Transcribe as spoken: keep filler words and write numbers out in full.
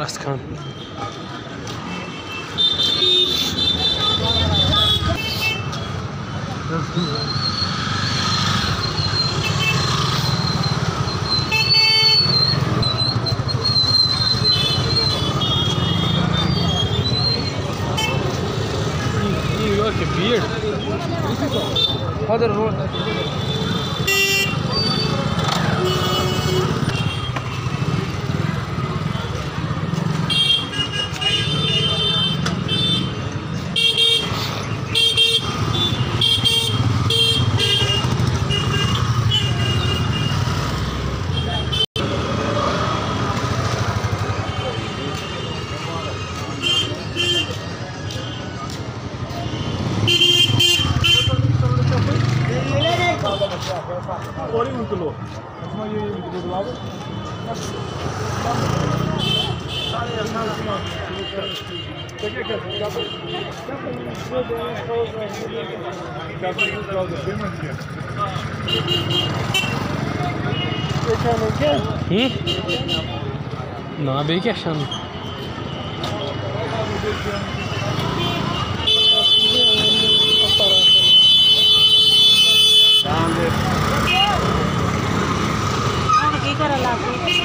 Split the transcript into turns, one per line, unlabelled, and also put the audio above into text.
Kast Khan. Que beard. Other road. Um quilo. Mas não ia do lado. Não, é bem que achando.
Para lá.